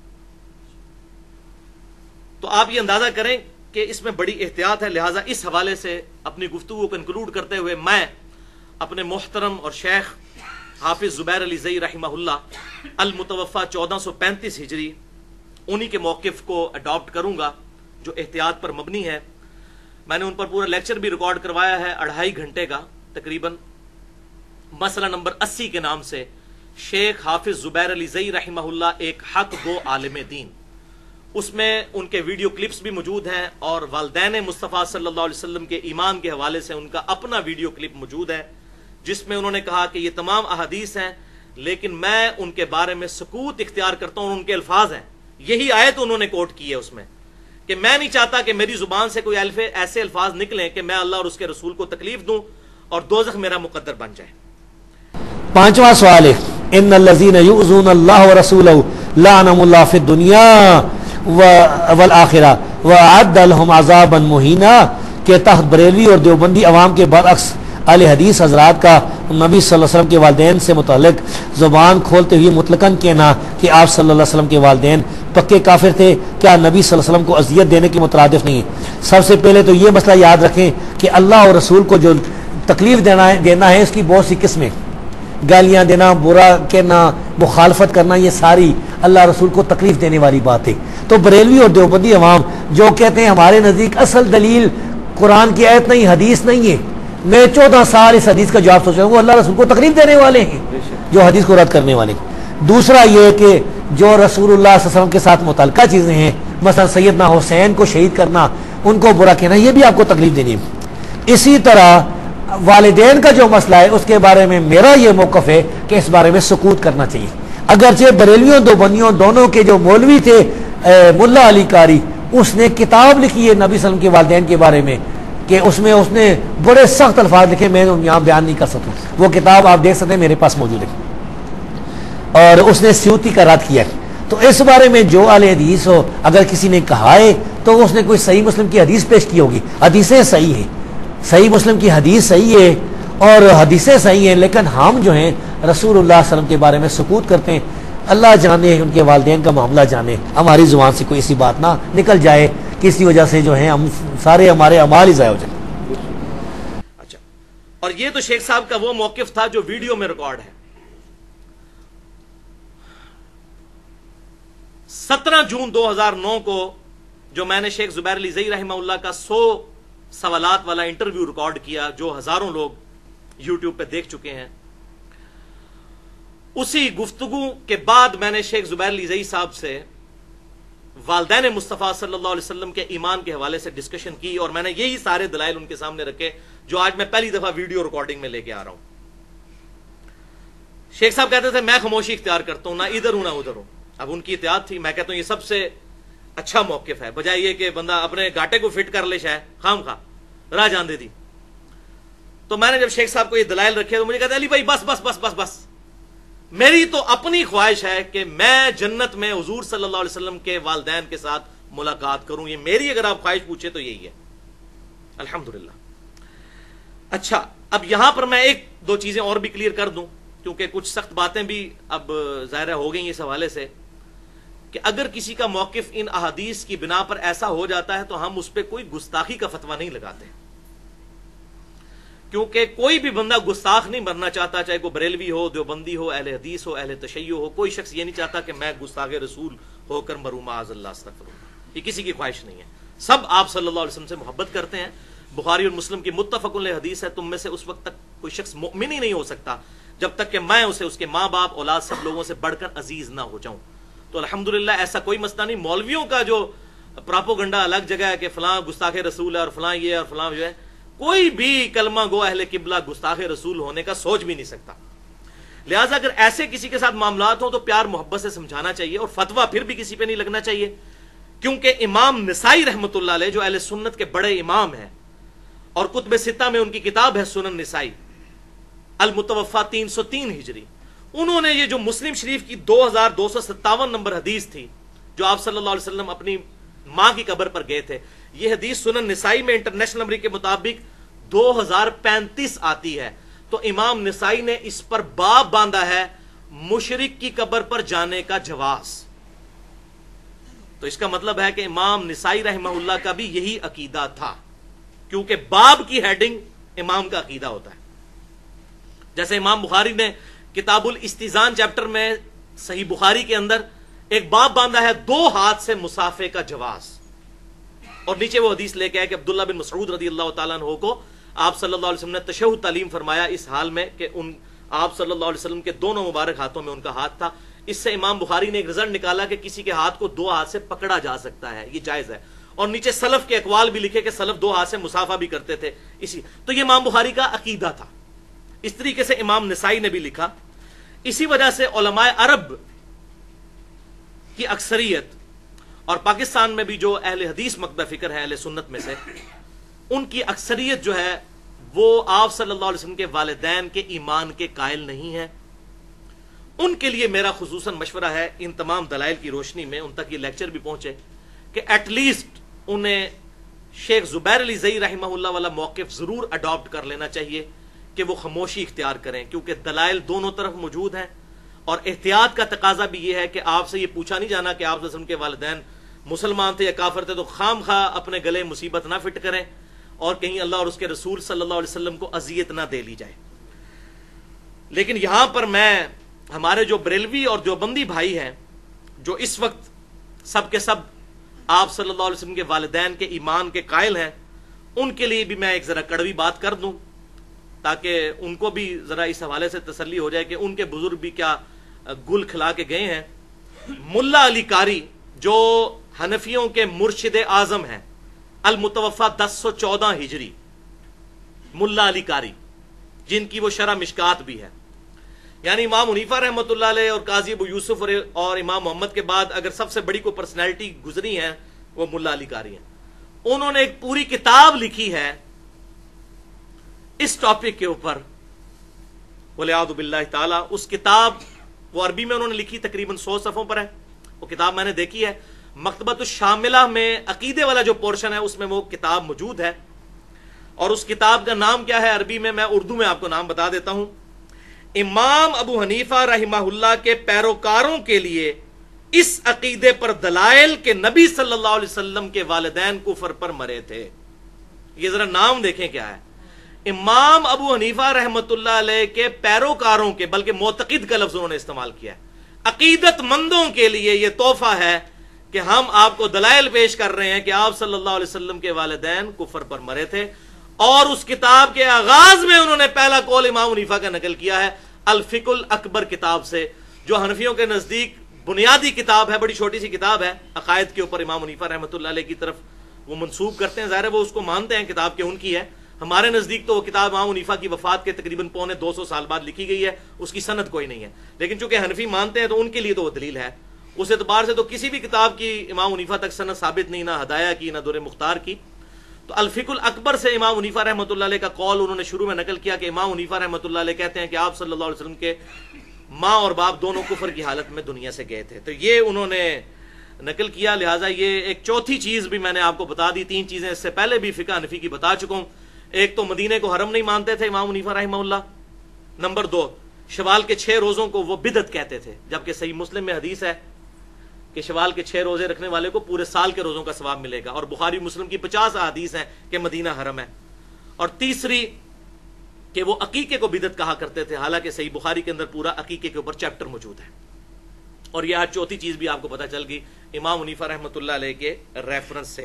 تو آپ یہ اندازہ کریں کہ اس میں بڑی احتیاط ہے. لہٰذا اس حوالے سے اپنی گفتگو کو کنکلوڈ کرتے ہوئے میں اپنے محترم اور شیخ حافظ زبیر علی زئی رحمہ اللہ المتوفا 1435 ہجری انہی کے موقف کو اڈاپٹ کروں گا جو احتیاط پر مبنی ہے. میں نے ان پر پورا لیکچر بھی ریکارڈ کروایا ہے 2.5 گھنٹے کا تقریباً, مسئلہ نمبر 80 کے نام سے. شیخ حافظ زبیر علی زئی رحمہ اللہ ایک حق گو عالم دین. اس میں ان کے ویڈیو کلپس بھی موجود ہیں, اور والدین مصطفیٰ صلی اللہ علیہ وسلم کے ایمان کے حوالے سے ان کا اپنا ویڈیو کلپ موجود ہے, جس میں انہوں نے کہا کہ یہ تمام احادیث ہیں لیکن میں ان کے بارے میں سکوت اختیار کرتا ہوں. ان کے الفاظ ہیں, یہی آیت انہوں نے کوٹ کی ہے اس میں, کہ میں نہیں چاہتا کہ میری زبان سے کوئی ایسے الفاظ نکلیں کہ میں اللہ اور اس کے رسول کو تکلیف دوں اور دوزخ میرا مقدر بن جائے. 5واں سوال ہے, ان الذین یؤذون اللہ ورسولہ لعنهم اللہ فی الدنیا والآخرہ وأعد لهم عذابا مہینا. کے تحت بریلوی اور دیوبندی عوام کے برعکس اہل حدیث حضرات کا نبی صلی اللہ علیہ وسلم کے والدین سے متعلق زبان کھولتے ہوئے مطلقاً کہنا کہ آپ صلی اللہ علیہ وسلم کے والدین پکے کافر تھے, کیا نبی صلی اللہ علیہ وسلم کو اذیت دینے کے مترادف نہیں ہے؟ سب سے پہلے تو یہ مسئلہ یاد رکھیں کہ اللہ اور رسول کو جو تکلیف دینا ہے اس کی بہت سی قسمیں, گالیاں دینا, برا کہنا, مخالفت کرنا, یہ ساری اللہ رسول کو تکلیف دینے والی بات ہے. تو بریلوی اور دیوبندی عوام جو کہتے ہیں ہمارے نزدیک اصل دلیل قرآن کی آیت نہیں حدیث نہیں ہے, میں 14 سال اس حدیث کا جواب سوچ رہا ہوں, وہ اللہ رسول کو تکلیف دینے والے ہیں جو حدیث کو رد کرنے والے. دوسرا یہ کہ جو رسول اللہ صلی اللہ علیہ وسلم کے ساتھ متعلقہ چیزیں ہیں, مثلا سیدنا حسین کو شہید کرنا, ان کو برا کہنا, یہ بھی آپ کو تکلیف دینی ہے. اسی طرح والدین کا جو مسئلہ ہے اس کے بارے میں میرا یہ موقف ہے کہ اس بارے میں سکوت کرنا چاہیے. اگرچہ بریلویوں دیوبندیوں دونوں کے جو مولوی تھے ملا علی قاری, اس نے کتاب لکھی ہے نبی صلی اللہ علیہ وسلم کے والدین کے بارے میں, کہ اس میں اس نے بڑے سخت الفاظ لکھے, میں یہاں بیان نہیں کر سکتا. وہ کتاب آپ دیکھ سکتے ہیں, میرے پاس موجود ہے, اور اس نے سیوطی کا رد کیا ہے. تو اس بارے میں جو اہل حدیث ہو, اگر کسی نے کہا ہے تو اس نے کوئی صحیح مسلم کی حدیث پیش کی ہوگی. حدیثیں صحیح ہیں, صحیح مسلم کی حدیث صحیح ہے اور حدیثیں صحیح ہیں, لیکن ہم جو ہیں رسول اللہ صلی اللہ علیہ وسلم کے بارے میں سکوت کرتے ہیں. اللہ جانے ان کے والدین کا معاملہ جانے, ہماری زبان سے کوئی ایسی بات نہ نکل جائے کسی وجہ سے جو ہے ہم سارے ہمارے اعمال ہی ضائع ہو جائیں. اچھا, اور یہ تو شیخ صاحب کا وہ موقف تھا جو ویڈیو میں ریکارڈ ہے. 17 جون 2009 کو جو میں نے شیخ زبیر علی زئی رحمہ اللہ کا 100 سوالات والا انٹرویو ریکارڈ کیا, جو ہزاروں لوگ یوٹیوب پہ دیکھ چکے ہیں, اسی گفتگو کے بعد میں نے شیخ زبیر علی زئی صاحب سے والدین مصطفیٰ صلی اللہ علیہ وسلم کے ایمان کے حوالے سے ڈسکشن کی, اور میں نے یہی سارے دلائل ان کے سامنے رکھے جو آج میں پہلی دفعہ ویڈیو ریکارڈنگ میں لے کے آ رہا ہوں. شیخ صاحب کہتے تھے میں خاموشی اختیار کرتا ہوں, نہ ادھر ہوں نہ ادھر ہوں. اب ان کی احتیاط تھی, میں کہتا ہوں یہ سب سے اچھا موقف ہے, بجائے یہ کہ بندہ اپنے گاٹے کو فٹ کر لے شاید خام خواہ راہ جان دے دی. تو میں نے جب شیخ صاحب کو یہ دلائل رکھے تو مجھے کہتے علی بھائی بس بس بس بس بس, میری تو اپنی خواہش ہے کہ میں جنت میں حضور صلی اللہ علیہ وسلم کے والدین کے ساتھ ملاقات کروں. یہ میری اگر آپ خواہش پوچھے تو یہی ہے, الحمدللہ. اچھا, اب یہاں پر میں ایک دو چیزیں اور بھی کلیئر کر دوں, کیونکہ کچھ سخت باتیں بھی اب ظاہر ہو گئی اس حوالے سے, کہ اگر کسی کا موقف ان احادیث کی بنا پر ایسا ہو جاتا ہے تو ہم اس پہ کوئی گستاخی کا فتویٰ نہیں لگاتے, کیونکہ کوئی بھی بندہ گستاخ نہیں بننا چاہتا, چاہے کوئی بریلوی ہو, دیوبندی ہو, اہل حدیث ہو, اہل تشیع ہو. کوئی شخص یہ نہیں چاہتا کہ میں گستاخ رسول ہو کر مروں, معاذ اللہ, استغفر اللہ. یہ کسی کی خواہش نہیں ہے. سب آپ صلی اللہ علیہ وسلم سے محبت کرتے ہیں. بخاری اور مسلم کی متفق علیہ حدیث ہے, تم میں سے اس وقت تک کوئی شخص مومن ہی نہیں ہو سکتا جب تک کہ میں اسے اس کے ماں باپ اولاد سب لوگوں سے بڑھ کر عزیز نہ ہو جاؤں. تو الحمدللہ ایسا کوئی مسئلہ نہیں. مولویوں کا جو پراپوگنڈا الگ جگہ ہے کہ فلاں گستاخ رسول ہے اور فلاں یہ اور فلاں جو ہے, کوئی بھی کلمہ گو اہل قبلہ گستاخ رسول ہونے کا سوچ بھی نہیں سکتا. لہٰذا اگر ایسے کسی کے ساتھ معاملات ہوں تو پیار محبت سے سمجھانا چاہیے, اور فتویٰ پھر بھی کسی پہ نہیں لگنا چاہیے, کیونکہ امام نسائی رحمۃ اللہ علیہ جو اہل سنت کے بڑے امام ہیں, اور کتب ستہ میں ان کی کتاب ہے سنن نسائی المتوفا 303 ہجری, انہوں نے یہ جو مسلم شریف کی 2257 نمبر حدیث تھی جو آپ صلی اللہ علیہ وسلم اپنی ماں کی قبر پر گئے تھے, یہ حدیث سنن نسائی میں انٹرنیشنل نمبر کے مطابق 2035 آتی ہے. تو امام نسائی نے اس پر باب باندھا ہے مشرک کی قبر پر جانے کا جواز. تو اس کا مطلب ہے کہ امام نسائی رحمہ اللہ کا بھی یہی عقیدہ تھا، کیونکہ باب کی ہیڈنگ امام کا عقیدہ ہوتا ہے. جیسے امام بخاری نے کتاب الاستیزان چیپٹر میں صحیح بخاری کے اندر ایک باب باندھا ہے 2 ہاتھ سے مصافحے کا جواز، اور نیچے وہ حدیث لے کے آئے کہ عبداللہ بن مسعود رضی اللہ تعالیٰ عنہ کو آپ صلی اللہ علیہ وسلم نے تشہد تعلیم فرمایا اس حال میں کہ آپ صلی اللہ علیہ وسلم کے دونوں مبارک ہاتھوں میں ان کا ہاتھ تھا. اس سے امام بخاری نے ایک رزلٹ نکالا کہ کسی کے ہاتھ کو 2 ہاتھ سے پکڑا جا سکتا ہے، یہ جائز ہے. اور نیچے سلف کے اقوال بھی لکھے کہ سلف 2 ہاتھ سے مصافحہ بھی کرتے تھے. تو یہ امام بخاری کا عقیدہ تھا. اس طریقے سے امام نسائی نے بھی لکھا. اسی وجہ سے علماء عرب کی اکثریت اور پاکستان میں بھی جو اہل حدیث مقبہ فکر ہے اہل سنت میں سے، ان کی اکثریت جو ہے وہ آپ صلی اللہ علیہ وسلم کے والدین کے ایمان کے قائل نہیں ہے. ان کے لیے میرا خصوصاً مشورہ ہے ان تمام دلائل کی روشنی میں ان تک یہ لیکچر بھی پہنچے کہ ایٹ لیسٹ انہیں شیخ زبیر علی زئی رحمہ اللہ والا موقف ضرور اڈاپٹ کر لینا چاہیے کہ وہ خاموشی اختیار کریں، کیونکہ دلائل دونوں طرف موجود ہیں. اور احتیاط کا تقاضا بھی یہ ہے کہ آپ سے یہ پوچھا نہیں جانا کہ آپ صلی اللہ علیہ وسلم کے والدین مسلمان تھے یا کافر تھے تو خام خواہ اپنے گلے مصیبت نہ فٹ کریں اور کہیں اللہ اور اس کے رسول صلی اللہ علیہ وسلم کو اذیت نہ دے لی جائے. لیکن یہاں پر میں ہمارے جو بریلوی اور دیوبندی بھائی ہیں جو اس وقت سب کے سب آپ صلی اللہ علیہ وسلم کے والدین کے ایمان کے قائل ہیں، ان کے لیے بھی میں ایک ذرا کڑوی بات کر دوں تاکہ ان کو بھی ذرا اس حوالے سے تسلی ہو جائے کہ ان کے بزرگ بھی کیا گل کھلا کے گئے ہیں. ملا علی قاری جو حنفیوں کے مرشد اعظم ہیں، المتوفا 1014 ہجری، ملا علی قاری جن کی وہ شرح مشکات بھی ہے، یعنی امام حنیفہ رحمۃ اللہ علیہ اور قاضی ابو یوسف اور امام محمد کے بعد اگر سب سے بڑی کوئی پرسنالٹی گزری ہے وہ ملا علی قاری ہیں. انہوں نے ایک پوری کتاب لکھی ہے اس ٹاپک کے اوپر وَلِعَاذُ بِاللَّهِ تعالی. اس کتاب وہ عربی میں انہوں نے لکھی، تقریباً 100 صفحوں پر ہے. وہ کتاب میں نے دیکھی ہے، مکتبۃ الشاملہ میں عقیدے والا جو پورشن ہے اس میں وہ کتاب موجود ہے. اور اس کتاب کا نام کیا ہے عربی میں اردو میں آپ کو نام بتا دیتا ہوں. امام ابو حنیفہ رحمہ اللہ کے پیروکاروں کے لیے اس عقیدے پر دلائل کہ نبی صلی اللہ علیہ وسلم کے والدین کفر پر مرے تھے. یہ ذرا نام دیکھیں کیا ہے. امام ابو حنیفہ رحمۃ اللہ علیہ کے پیروکاروں کے، بلکہ معتقد کا لفظ انہوں نے استعمال کیا ہے، عقیدت مندوں کے لیے یہ تحفہ ہے کہ ہم آپ کو دلائل پیش کر رہے ہیں کہ آپ صلی اللہ علیہ وسلم کے والدین کفر پر مرے تھے. اور اس کتاب کے آغاز میں انہوں نے پہلا قول امام حنیفہ کا نقل کیا ہے الفقہ الاکبر کتاب سے، جو حنفیوں کے نزدیک بنیادی کتاب ہے، بڑی چھوٹی سی کتاب ہے عقائد کے اوپر امام حنیفہ رحمۃ اللہ علیہ کی طرف وہ منسوب کرتے ہیں. ظاہر ہے وہ اس کو مانتے ہیں کتاب کہ ان کی ہے. ہمارے نزدیک تو وہ کتاب امام حنیفہ کی وفات کے تقریباً 250 سال بعد لکھی گئی ہے، اس کی سند کوئی نہیں ہے. لیکن چونکہ حنفی مانتے ہیں تو ان کے لیے تو وہ دلیل ہے. اس اعتبار سے تو کسی بھی کتاب کی امام حنیفہ تک سند ثابت نہیں، نہ ہدایہ کی نہ در مختار کی. تو الفقہ الاکبر سے امام حنیفہ رحمۃ اللہ علیہ کا قول انہوں نے شروع میں نقل کیا کہ امام حنیفہ رحمۃ اللہ علیہ کہتے ہیں کہ آپ صلی اللہ علیہ وسلم کے ماں اور باپ دونوں کفر کی حالت میں دنیا سے گئے تھے. تو یہ انہوں نے نقل کیا. لہٰذا یہ ایک چوتھی چیز بھی میں نے آپ کو بتا دی. 3 چیزیں اس سے پہلے بھی فقہ حنفی کی بتا چکا ہوں. ایک تو مدینے کو حرم نہیں مانتے تھے امام حنیفہ رحمہ اللہ. نمبر 2 شوال کے 6 روزوں کو وہ بدعت کہتے تھے، جبکہ صحیح مسلم میں حدیث ہے کہ شوال کے 6 روزے رکھنے والے کو پورے سال کے روزوں کا ثواب ملے گا. اور بخاری مسلم کی 50 احادیث ہیں کہ مدینہ حرم ہے. اور تیسری کہ وہ عقیقے کو بدعت کہا کرتے تھے، حالانکہ صحیح بخاری کے اندر پورا عقیقے کے اوپر چیپٹر موجود ہے. اور یہ آج چوتھی چیز بھی آپ کو پتہ چل گئی امام حنیفہ رحمۃ اللہ علیہ کے ریفرنس سے،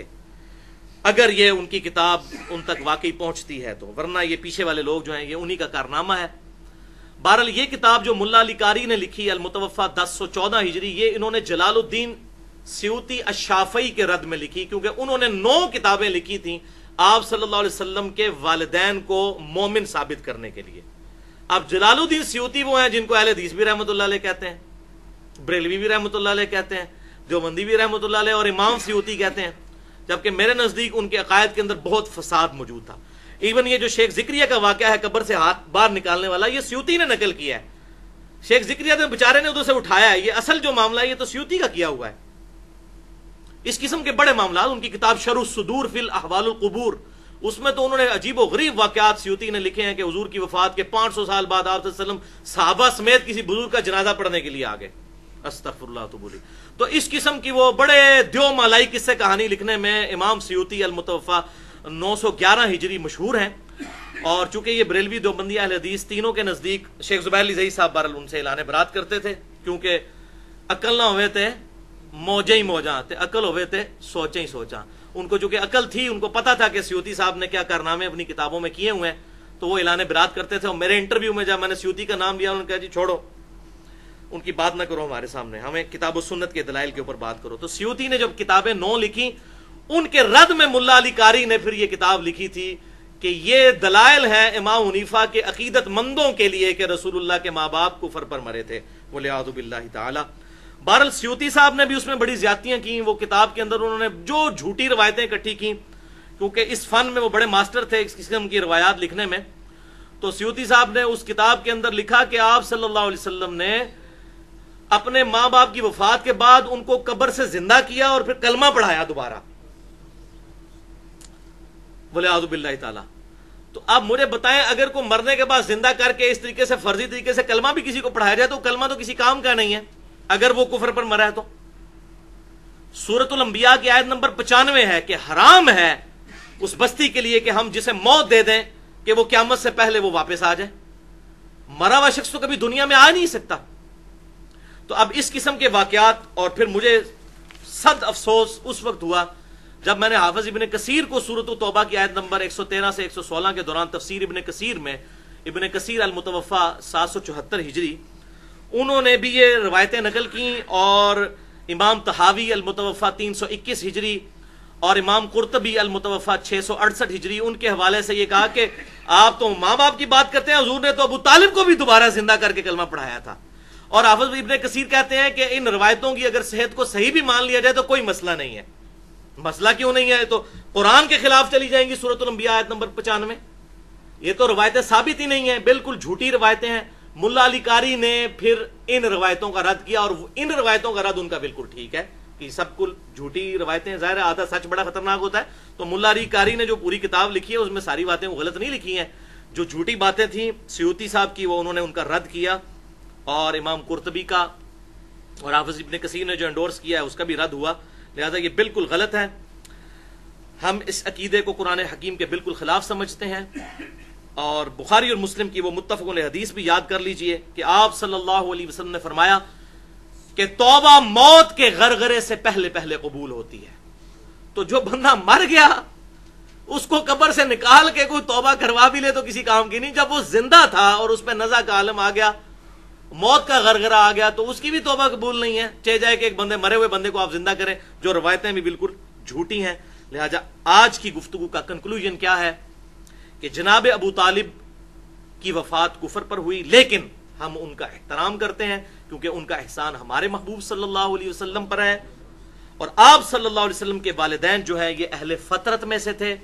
اگر یہ ان کی کتاب ان تک واقعی پہنچتی ہے تو، ورنہ یہ پیچھے والے لوگ جو ہیں یہ انہی کا کارنامہ ہے. بہرحال یہ کتاب جو ملا علی قاری نے لکھی المتوفا 1014 ہجری، یہ انہوں نے جلال الدین سیوطی الشافعی کے رد میں لکھی، کیونکہ انہوں نے 9 کتابیں لکھی تھیں آپ صلی اللہ علیہ وسلم کے والدین کو مومن ثابت کرنے کے لیے. اب جلال الدین سیوطی وہ ہیں جن کو اہل حدیث بھی رحمۃ اللہ علیہ کہتے ہیں، بریلوی بھی رحمۃ اللہ علیہ کہتے ہیں، دیوبندی بھی رحمۃ اللہ علیہ اور امام سیوطی کہتے ہیں. جبکہ میرے نزدیک ان کے عقائد کے اندر بہت فساد موجود تھا. ایون یہ جو شیخ ذکریہ کا واقعہ ہے قبر سے ہاتھ باہر نکالنے والا، یہ سیوطی نے نقل کیا ہے. شیخ ذکریہ نے بیچارے نے ادھر سے اٹھایا ہے، یہ اصل جو معاملہ ہے یہ تو سیوطی کا کیا ہوا ہے. اس قسم کے بڑے معاملات. ان کی کتاب شرح الصدور فی الاحوال القبور، اس میں تو انہوں نے عجیب و غریب واقعات سیوطی نے لکھے ہیں کہ حضور کی وفات کے 500 سال بعد آپ صلی اللہ علیہ وسلم صحابہ سمیت کسی بزرگ کا جنازہ پڑھنے کے لیے آ گئے. استغفر اللہ تو بولی. تو اس قسم کی وہ بڑے دیو مالائی قصے کہانی لکھنے میں امام سیوطی المتوفا 911 ہجری مشہور ہیں. اور چونکہ یہ بریلوی دیوبندی اہل حدیث تینوں کے نزدیک شیخ زبیر علی زئی صاحب بہرحال ان سے اعلان برات کرتے تھے، کیونکہ عقل نہ ہوئے تھے موجیں ہی موجاں تے عقل ہوئے تھے سوچیں ہی سوچاں. ان کو چونکہ عقل تھی، ان کو پتا تھا کہ سیوطی صاحب نے کیا کارنامے اپنی کتابوں میں کیے ہوئے ہیں، تو وہ اعلان برات کرتے تھے. اور میرے انٹرویو میں جب میں نے سیوطی کا نام لیا، انہوں نے کہا جی چھوڑو، ان کی بات نہ کرو ہمارے سامنے، ہمیں کتاب و سنت کے دلائل کے اوپر بات کرو. تو سیوطی نے جب کتابیں 9 لکھی، ان کے رد میں ملا علی قاری نے پھر یہ کتاب لکھی تھی کہ یہ دلائل ہیں امام حنیفہ کے عقیدت مندوں کے لیے کہ رسول اللہ کے ماں باپ کفر پر مرے تھے، والعیاذ باللہ تعالی. بہرحال سیوطی صاحب نے بھی اس میں بڑی زیادتیاں کی. وہ کتاب کے اندر انہوں نے جو جھوٹی روایتیں اکٹھی کی، کیونکہ اس فن میں وہ بڑے ماسٹر تھے اس قسم کی روایات لکھنے میں. تو سیوطی صاحب نے اس کتاب کے اندر لکھا کہ آپ صلی اللہ علیہ وسلم نے اپنے ماں باپ کی وفات کے بعد ان کو قبر سے زندہ کیا اور پھر کلمہ پڑھایا دوبارہ، والعیاذ باللہ تعالی. تو آپ مجھے بتائیں، اگر کوئی مرنے کے بعد زندہ کر کے اس طریقے سے فرضی طریقے سے کلمہ بھی کسی کو پڑھایا جائے تو کلمہ تو کسی کام کا نہیں ہے اگر وہ کفر پر مرا ہے. تو سورۃ الانبیاء کی آیت نمبر 95 ہے کہ حرام ہے اس بستی کے لیے کہ ہم جسے موت دے دیں کہ وہ قیامت سے پہلے وہ واپس آ جائے. مرا ہوا شخص تو کبھی دنیا میں آ نہیں سکتا. تو اب اس قسم کے واقعات، اور پھر مجھے صد افسوس اس وقت ہوا جب میں نے حافظ ابن کثیر کو سورۃ التوبہ کی آیت نمبر 113 سے 116 کے دوران تفسیر ابن کثیر میں، ابن کثیر المتوفا 774 ہجری، انہوں نے بھی یہ روایتیں نقل کی. اور امام طحاوی المتوفا 321 ہجری اور امام قرطبی المتوفا 668 ہجری، ان کے حوالے سے یہ کہا کہ آپ تو ماں باپ کی بات کرتے ہیں، حضور نے تو ابو طالب کو بھی دوبارہ زندہ کر کے کلمہ پڑھایا تھا. اور حافظ ابن کثیر کہتے ہیں کہ ان روایتوں کی اگر صحت کو صحیح بھی مان لیا جائے تو کوئی مسئلہ نہیں ہے. مسئلہ کیوں نہیں ہے؟ تو قرآن کے خلاف چلی جائیں گی سورۃ الانبیاء آیت نمبر 95. یہ تو روایتیں ثابت ہی نہیں ہیں، بالکل جھوٹی روایتیں ہیں. ملا علی قاری نے پھر ان روایتوں کا رد کیا، اور ان روایتوں کا رد ان کا بالکل ٹھیک ہے کہ سب کل جھوٹی روایتیں، ظاہر ہے آدھا سچ بڑا خطرناک ہوتا ہے. تو ملا علی قاری نے جو پوری کتاب لکھی ہے اس میں ساری باتیں وہ غلط نہیں لکھی ہیں. جو جھوٹی باتیں تھیں سیوطی صاحب کی وہ انہوں نے ان کا رد کیا، اور امام قرطبی کا اور حافظ ابن کثیر نے جو انڈورس کیا ہے اس کا بھی رد ہوا. لہذا یہ بالکل غلط ہے. ہم اس عقیدے کو قرآن حکیم کے بالکل خلاف سمجھتے ہیں. اور بخاری اور مسلم کی وہ متفق علیہ حدیث بھی یاد کر لیجئے کہ آپ صلی اللہ علیہ وسلم نے فرمایا کہ توبہ موت کے غرغرے سے پہلے پہلے قبول ہوتی ہے. تو جو بندہ مر گیا اس کو قبر سے نکال کے کوئی توبہ کروا بھی لے تو کسی کام کی نہیں. جب وہ زندہ تھا اور اس پہ نزع کا عالم آ گیا، موت کا غرغرہ آ گیا، تو اس کی بھی توبہ قبول نہیں ہے، چاہے جائے کہ ایک بندے مرے ہوئے بندے کو آپ زندہ کریں. جو روایتیں بھی بالکل جھوٹی ہیں. لہذا آج کی گفتگو کا کنکلوژن کیا ہے کہ جناب ابو طالب کی وفات کفر پر ہوئی، لیکن ہم ان کا احترام کرتے ہیں کیونکہ ان کا احسان ہمارے محبوب صلی اللہ علیہ وسلم پر ہے. اور آپ صلی اللہ علیہ وسلم کے والدین جو ہے یہ اہل فطرت میں سے تھے.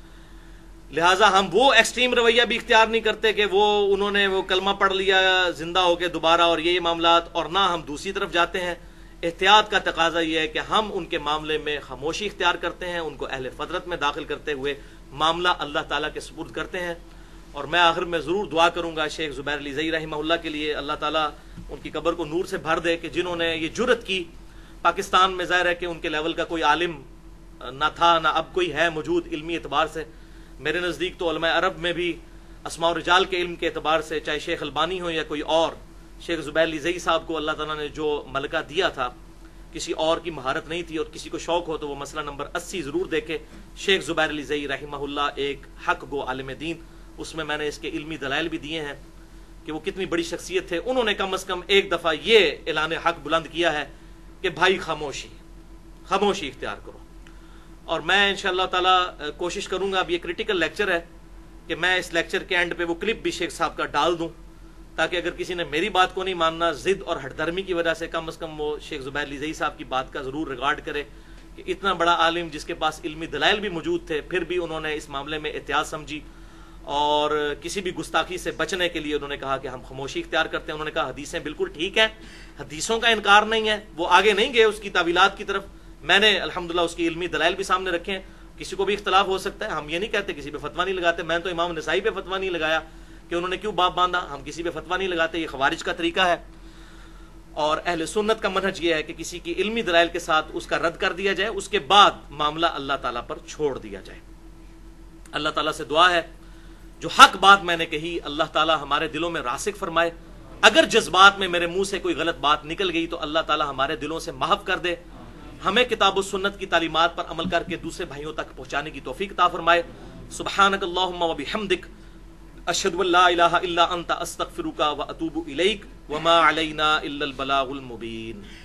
لہٰذا ہم وہ ایکسٹریم رویہ بھی اختیار نہیں کرتے کہ انہوں نے وہ کلمہ پڑھ لیا زندہ ہو کے دوبارہ اور یہ معاملات، اور نہ ہم دوسری طرف جاتے ہیں. احتیاط کا تقاضا یہ ہے کہ ہم ان کے معاملے میں خاموشی اختیار کرتے ہیں، ان کو اہل فطرت میں داخل کرتے ہوئے معاملہ اللہ تعالیٰ کے سپرد کرتے ہیں. اور میں آخر میں ضرور دعا کروں گا شیخ زبیر علی زئی رحمہ اللہ کے لیے، اللہ تعالیٰ ان کی قبر کو نور سے بھر دے کہ جنہوں نے یہ جرت کی. پاکستان میں ظاہر ہے کہ ان کے لیول کا کوئی عالم نہ تھا نہ اب کوئی ہے موجود علمی اعتبار سے. میرے نزدیک تو علماء عرب میں بھی اسماء و رجال کے علم کے اعتبار سے چاہے شیخ البانی ہو یا کوئی اور، شیخ زبیر علی زئی صاحب کو اللہ تعالیٰ نے جو ملکہ دیا تھا کسی اور کی مہارت نہیں تھی. اور کسی کو شوق ہو تو وہ مسئلہ نمبر 80 ضرور دیکھے. شیخ زبیر علی زئی رحمہ اللہ ایک حق گو عالم دین، اس میں نے اس کے علمی دلائل بھی دیے ہیں کہ وہ کتنی بڑی شخصیت تھے. انہوں نے کم از کم ایک دفعہ یہ اعلان حق بلند کیا ہے کہ بھائی خاموشی اختیار کرو. اور میں انشاءاللہ تعالی کوشش کروں گا، اب یہ کریٹیکل لیکچر ہے، کہ میں اس لیکچر کے اینڈ پہ وہ کلپ بھی شیخ صاحب کا ڈال دوں تاکہ اگر کسی نے میری بات کو نہیں ماننا ضد اور ہٹ دھرمی کی وجہ سے، کم از کم وہ شیخ زبیر علی زئی صاحب کی بات کا ضرور ریگارڈ کرے کہ اتنا بڑا عالم جس کے پاس علمی دلائل بھی موجود تھے پھر بھی انہوں نے اس معاملے میں احتیاط سمجھی اور کسی بھی گستاخی سے بچنے کے لیے انہوں نے کہا کہ ہم خاموشی اختیار کرتے ہیں. انہوں نے کہا حدیثیں بالکل ٹھیک ہیں، حدیثوں کا انکار نہیں ہے. وہ آگے نہیں گئے اس کی تعویلات کی طرف میں نے الحمدللہ اس کی علمی دلائل بھی سامنے رکھے ہیں. کسی کو بھی اختلاف ہو سکتا ہے, ہم یہ نہیں کہتے کسی پہ فتویٰ نہیں لگاتے. میں تو امام نسائی پہ فتویٰ نہیں لگایا کہ انہوں نے کیوں باب باندھا, ہم کسی پہ فتویٰ نہیں لگاتے, یہ خوارج کا طریقہ ہے. اور اہل سنت کا منہج یہ ہے کہ کسی کی علمی دلائل کے ساتھ اس کا رد کر دیا جائے, اس کے بعد معاملہ اللہ تعالیٰ پر چھوڑ دیا جائے. اللہ تعالیٰ سے دعا ہے جو حق بات میں نے کہی اللہ تعالیٰ ہمارے دلوں میں راسخ فرمائے. اگر جذبات میں میرے منہ سے کوئی غلط بات نکل گئی تو اللہ تعالیٰ ہمارے دلوں سے محو کر دے, ہمیں کتاب و سنت کی تعلیمات پر عمل کر کے دوسرے بھائیوں تک پہنچانے کی توفیق عطا فرمائے. سبحانک اللہم و بحمدک, اشہد ان لا الہ الا انت, استغفرک و اتوب الیک, وما علینا الا البلاغ المبین.